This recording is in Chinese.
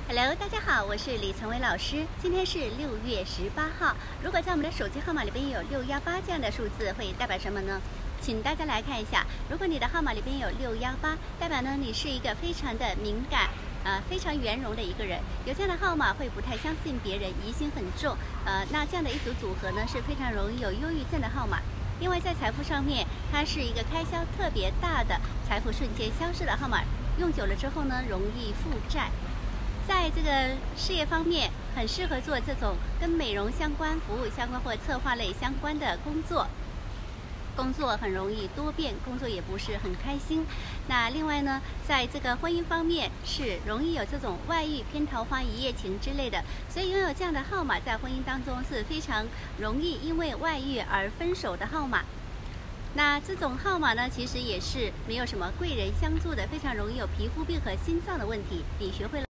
Hello， 大家好，我是李成伟老师。今天是6月18号。如果在我们的手机号码里边有618这样的数字，会代表什么呢？请大家来看一下，如果你的号码里边有618，代表呢你是一个非常的敏感。非常圆融的一个人，有这样的号码会不太相信别人，疑心很重。那这样的一组组合呢是非常容易有忧郁症的号码。另外在财富上面，它是一个开销特别大的，财富瞬间消失的号码，用久了之后呢容易负债。在这个事业方面，很适合做这种跟美容相关、服务相关或策划类相关的工作。工作很容易多变，工作也不是很开心。那另外呢，在这个婚姻方面是容易有这种外遇、偏桃花、一夜情之类的，所以拥有这样的号码在婚姻当中是非常容易因为外遇而分手的号码。那这种号码呢，其实也是没有什么贵人相助的，非常容易有皮肤病和心脏的问题。你学会了